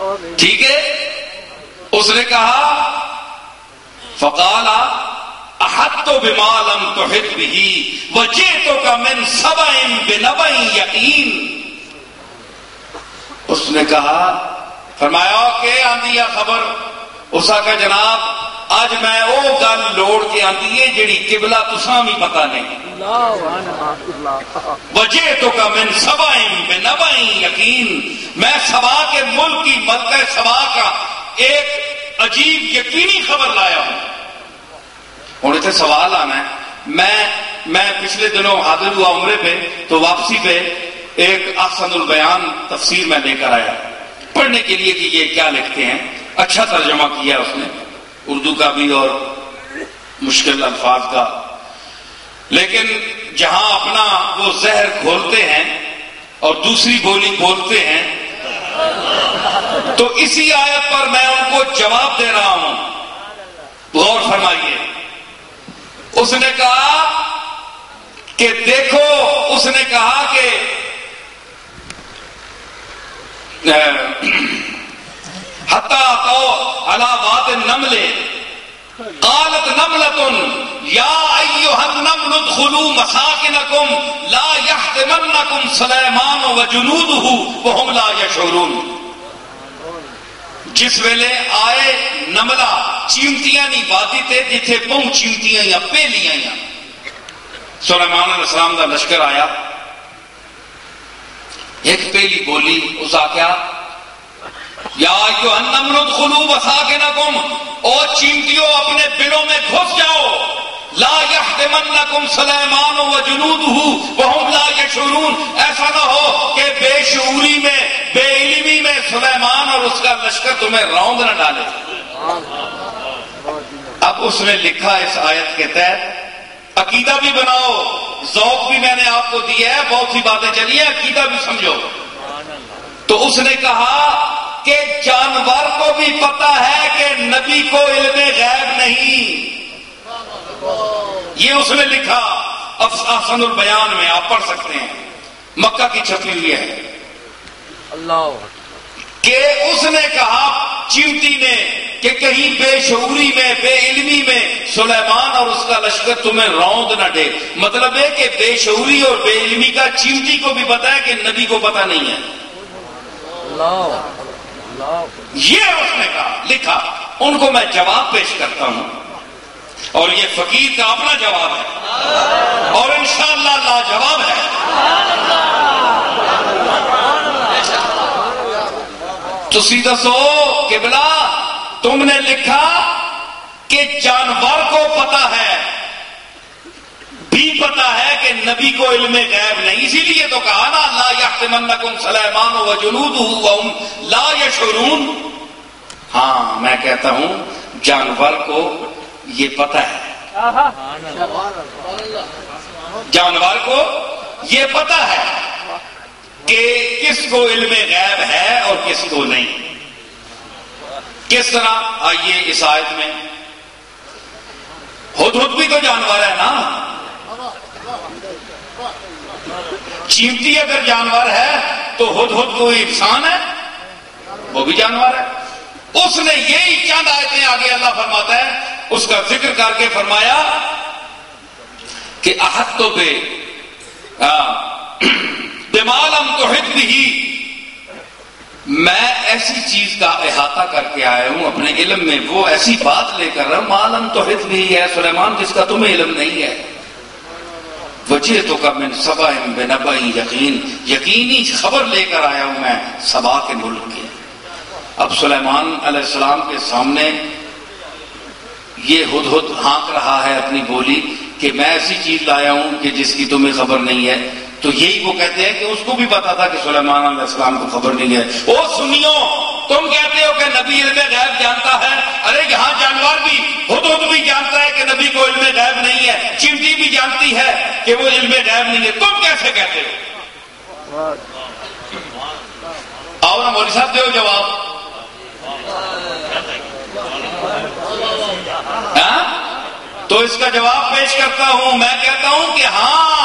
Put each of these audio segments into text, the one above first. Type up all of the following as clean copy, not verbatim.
ٹھیک ہے. اس نے کہا فقال احطت بما لم تحط به وجئتك من سبع بنبأ یقین. اس نے کہا فرمایا کہ آندی ہے خبر. اس کا جناب اج میں او گل لوڑ کے آندی ہے جڑی قبلہ تساں بھی پتہ نہیں. وجئتك من سبع بنبأ یقین. میں سبا کے ملک کی ملکہ سبا کا ایک عجیب یقینی خبر لایا ہوں. ہوں اتنے سوال آنا ہے. میں پچھلے دنوں حاضر ہوا عمرے پہ, تو واپسی پہ ایک احسن البیان تفسیر میں لے کر آیا پڑھنے کے لیے کہ یہ کیا لکھتے ہیں. اچھا ترجمہ کیا اس نے, اردو کا بھی اور مشکل الفاظ کا. لیکن جہاں اپنا وہ زہر کھولتے ہیں اور دوسری بولی بولتے ہیں, تو اسی آیت پر میں ان کو جواب دے رہا ہوں. غور فرمائیے. اس نے کہا کہ دیکھو, اس نے کہا کہ حتی اتوا علی واد النمل قالت نملۃ یا ایھا النمل ادخلوا مساکنکم لا یحطمنکم سلیمان وجنودہ وہم لا یشعرون. جس ویلے آئے نملہ چیمٹیاں نہیں وادی تے جتھے پہنچ چیمٹیاں یا پہلیاں یا سلیمان علیہ السلام دا لشکر آیا. ایک پہلی بولی اس آکیا یا ایھا النمل ادخلوا مساکنکم, او چیمٹیوں اپنے بلوں میں گھس جاؤ. لا یحطمنکم سلیمان وجنودہ وہم لا یشعرون. ایسا نہ ہو کہ بے شعوری میں بے علمی میں سلیمان اور اس کا لشکر تمہیں روند نہ ڈالے. اب اس نے لکھا اس آیت کے تحت عقیدہ بھی بناؤ, ذوق بھی میں نے آپ کو دیا ہے, بہت سی باتیں چلی ہیں, عقیدہ بھی سمجھو. تو اس نے کہا کہ جانور کو بھی پتا ہے کہ نبی کو علم غیب نہیں. یہ اس نے لکھا احسن البیان میں, آپ پڑھ سکتے ہیں, مکہ کی چھپی ہوئی ہے. اللہ کہ اس نے کہا چیمٹی نے کہ کہیں بے شعوری میں بے علمی میں سلیمان اور اس کا لشکر تمہیں روند نہ دے. مطلب ہے کہ بے شعوری اور بے علمی کا چیمٹی کو بھی پتا ہے کہ نبی کو پتا نہیں ہے. یہ اس نے کہا, لکھا. ان کو میں جواب پیش کرتا ہوں, اور یہ فقیر کا اپنا جواب ہے, اور انشاءاللہ لاجواب ہے. تسی دسو قبلہ, تم نے لکھا کہ جانور کو پتا ہے, بھی پتا ہے کہ نبی کو علم غیب نہیں, اسی لیے تو کہا نا لا یحطمنکم سلیمان وجنودہ وہم لا یشعرون. ہاں میں کہتا ہوں جانور کو یہ پتا ہے, جانور کو یہ پتا ہے کہ کس کو علم غیب ہے اور کس کو نہیں. کس طرح؟ آئیے اس آیت میں, ہدہد بھی تو جانور ہے نا. چیمٹی اگر جانور ہے تو ہدہد کوئی انسان ہے, وہ بھی جانور ہے. اس نے یہی چند آیتیں آگے اللہ فرماتا ہے, اس کا ذکر کر کے فرمایا کہ احط بے بما لم تحط به, میں ایسی چیز کا احاطہ کر کے آیا ہوں اپنے علم میں, وہ ایسی بات لے کر رہا ہوں ما لم تحط به ہے سلیمان, جس کا تمہیں علم نہیں ہے. وجئتک من سبع بنبأ یقین, یقینی خبر لے کر آیا ہوں میں سبا کے ملک کے. اب سلیمان علیہ السلام کے سامنے یہ ہدہد ہانک رہا ہے اپنی بولی کہ میں ایسی چیز لایا ہوں کہ جس کی تمہیں خبر نہیں ہے. تو یہی وہ کہتے ہیں کہ اس کو بھی پتا تھا کہ سلیمان علیہ السلام کو خبر نہیں ہے. او سنیو, تم کہتے ہو کہ نبی علم غیب جانتا ہے, ارے یہاں جانور بھی ہدہد بھی جانتا ہے کہ نبی کو علم غیب نہیں ہے, چیمٹی بھی جانتی ہے کہ وہ علم غیب نہیں ہے, تم کیسے کہتے ہو؟ آؤ نا مولوی صاحب دیو جواب. تو اس کا جواب پیش کرتا ہوں. میں کہتا ہوں کہ ہاں,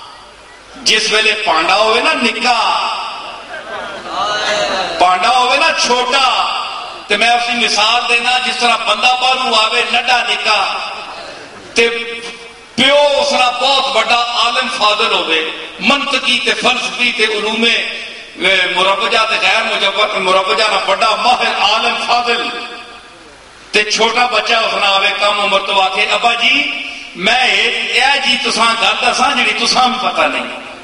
جس ویلے پانڈا ہوئے نا نکا, پانڈا ہوئے نا چھوٹا تے میں اسی مثال دینا جس طرح بندہ باہروں آوے نڈا نکا تے پیو اس طرح بہت بڑا عالم فاضل ہوئے منطقی تے فلسفی تے علوم مربجہ تے غیر مربجہ نہ بڑا ماہر عالم فاضل تے چھوٹا بچہ اس نے آوے کم عمر تو آکے ابا جی میں اے جی تساں گل دساں جڑی تساں بھی پتہ نہیں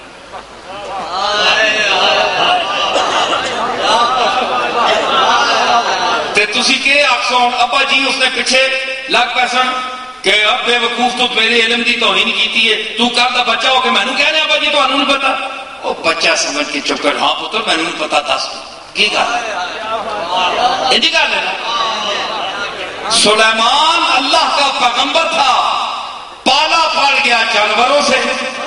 تے تسی کہ آکسو ابا جی اس نے پیچھے لگ پیسن کہ اب بے وقوف تو میرے علم دی توہین کیتی ہے تو کر دا بچہ ہو کہ میں نے کہنے ابا جی تو انہوں نے پتا وہ بچہ سمجھ کے چپ کر ہاں پتر میں نے پتا دس کی گل ہے یہ گل ہے سلیمان اللہ کا پیغمبر تھا پالا پڑ گیا جانوروں سے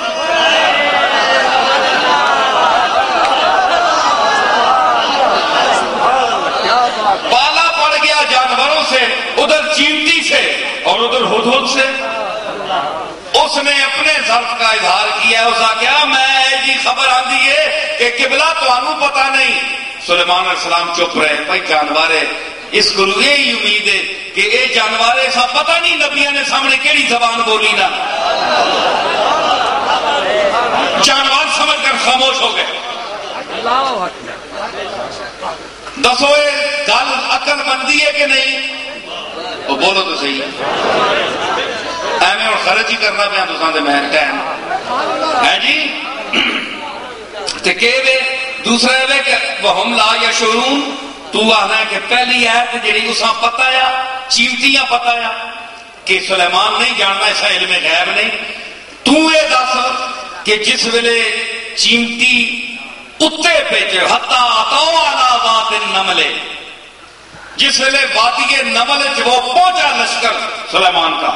پالا پڑ گیا جانوروں سے ادھر چیمٹی سے اور ادھر ہدہد سے اس نے اپنے ظرف کا اظہار کیا اس کا کیا میں جی خبر آتی ہے کہ قبلہ تو آنو پتا نہیں سلیمان علیہ السلام چپ رہے بھائی جانور ہے اس کو یہی امید ہے کہ اے جانور ایسا پتہ نہیں نبیوں نے سامنے کیڑی زبان بولی نا جانور سمجھ کر خاموش ہو گئے دسو گل عقل مندی ہے کہ نہیں وہ بولو تو صحیح ایویں اور خرچ ہی کرنا پیا تساں تے میں ٹائم ہے جی تے کہ دوسرا ہے کہ وہم لا یشعرون تو آنا ہے کہ پہلی آیت جڑی اساں پتہ ہے چیمٹیاں پتہ ہے کہ سلیمان نہیں جاننا ایسا علم غیب نہیں تو یہ دس کہ جس ویلے چیمٹی اتے پیچے حتی اتاؤ علی ذات النمل جس ویلے وادی نمل وہ پہنچا لشکر سلیمان کا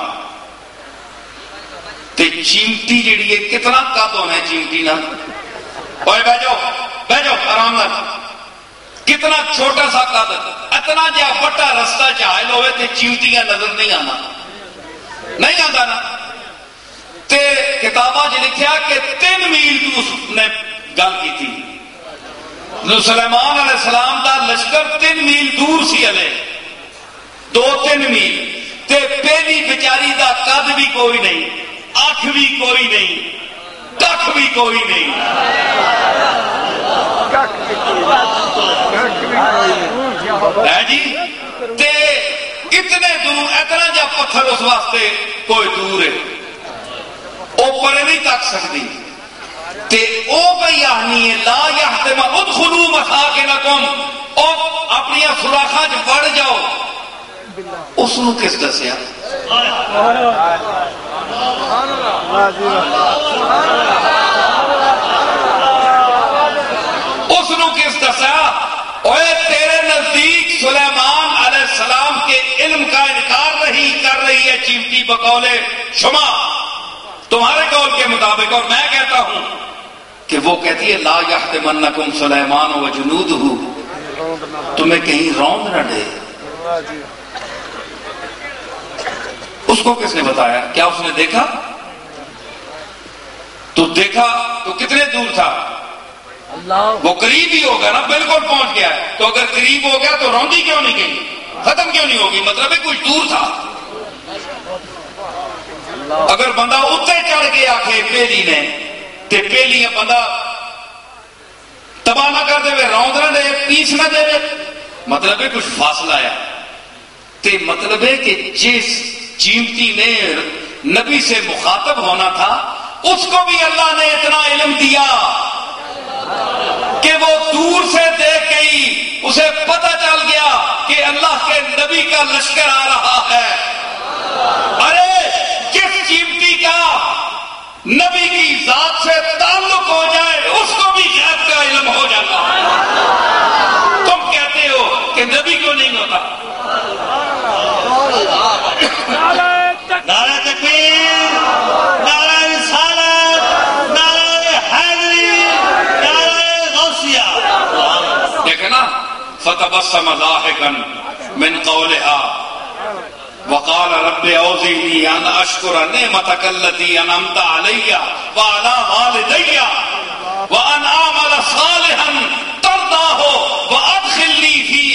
تے چیمٹی جڑی ہے کتنا قد ہونا ہے چیمٹی نا اوے بہ جاؤ آرام نال کتنا چھوٹا سا قد اتنا جا بڑا رستہ چاہل ہوئے تے چیمٹیاں نظر نہیں آنا نہیں آتا نا تے کتاباں جو لکھیا کہ 3 میل تو اس نے گل کی تھی سلیمان علیہ السلام دا لشکر 3 میل دور سی ہلے 2-3 میل تے پہلی بیچاری دا قد بھی کوئی نہیں اکھ بھی کوئی نہیں ککھ بھی کوئی نہیں ہے جی تے اتنے دور اتنا جا پتھر اس واسطے کوئی دور ہے اوپر نہیں تک سکتی تے او بھئی آہنی ہے لا یحتم ادخلوا مساکنکم او اپنی سوراخاں وچ وڑ جاؤ اس نو کس دسیا اس نو کس دسیا اوے تیرے نزدیک سلیمان علیہ السلام کے علم کا انکار نہیں کر رہی ہے چیمٹی بقول شما تمہارے قول کے مطابق اور میں کہتا ہوں کہ وہ کہتی ہے لا یحتمنکم سلیمان و جنودہ تمہیں کہیں روند نہ دے اس کو کس نے بتایا کیا اس نے دیکھا تو دیکھا تو کتنے دور تھا وہ قریب ہی ہوگا نا بالکل پہنچ گیا ہے تو اگر قریب ہو گیا تو روندی کیوں نہیں گئی ختم کیوں نہیں ہوگی مطلب ہے کچھ دور تھا اگر بندہ اتنے چڑھ کے آکھے پہلی نے تے پہلی بندہ تباہ نہ کر دے روند نہ دے پیس نہ دے مطلب ہے کچھ فاصلہ ہے تے مطلب ہے کہ جس چیمٹی نے نبی سے مخاطب ہونا تھا اس کو بھی اللہ نے اتنا علم دیا کہ وہ دور سے دیکھ گئی اسے پتہ چل گیا کہ اللہ کے نبی کا لشکر آ رہا ہے ارے جس چیمٹی کا نبی کی ذات سے تعلق ہو جائے اس کو بھی غیب کا علم ہو جاتا تم کہتے ہو کہ نبی کیوں نہیں ہوتا نعرہ تکبیر نعرہ رسالت نعرہ حیدری نعرہ غوثیہ دیکھیں نا فتبسم ضاحکا من قولها وقال رب اوزعنی ان اشکر نعمتک التی انعمت علی وعلی والدی وان اعمل صالحا ترضاہ وادخلنی فی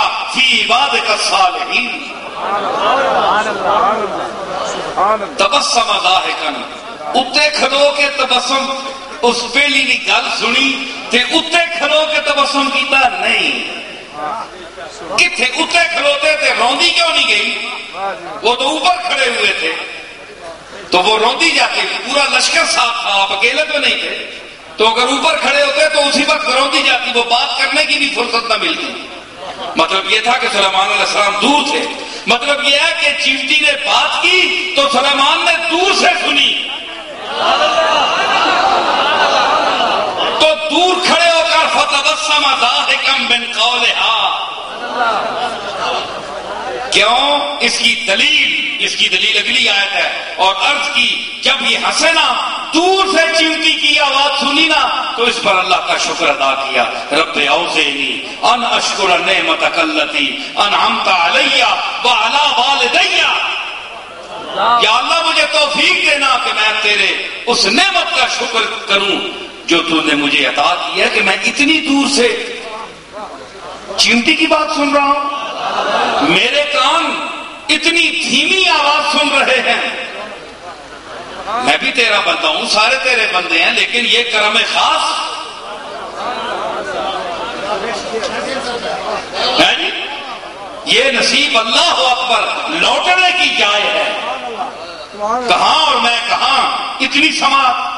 فی عبادک الصالحین تبسم ضاحکا اتنے کھلو کے تبسم اس پہلی دی گل سنی تے اتنے کھلو کے تبسم کیتا نہیں کتھے اتنے کھلوتے تے روندی کیوں نہیں گئی وہ تو اوپر کھڑے ہوئے تھے تو وہ روندی جاتی پورا لشکر صاحب تھا آپ اکیلے تو نہیں تھے تو اگر اوپر کھڑے ہوتے تو اسی وقت روندی جاتی وہ بات کرنے کی بھی فرصت نہ ملتی مطلب یہ تھا کہ سلیمان علیہ السلام دور تھے مطلب یہ ہے کہ چیونٹی نے بات کی تو سلیمان نے دور سے سنی تو دور کھڑے ہو کر فتبسم ضاحکا من قولها کیوں اس کی دلیل اگلی آیت ہے اور عرض کی جب یہ ہنسے نا دور سے چیونٹی کی آواز سنی نا تو اس پر اللہ کا شکر ادا کیا رب اوزعنی ان اشکر نعمتک التی انعمت علی وعلی والدی یا اللہ مجھے توفیق دینا کہ میں تیرے اس نعمت کا شکر کروں جو تو نے مجھے عطا کی ہے کہ میں اتنی دور سے چیونٹی کی بات سن رہا ہوں میرے کان اتنی دھیمی آواز سن رہے ہیں میں بھی تیرا بندہ ہوں سارے تیرے بندے ہیں لیکن یہ کرم خاص ہے جی یہ نصیب اللہ اکبر لوٹنے کی جائے ہے کہاں اور میں کہاں اتنی سماعت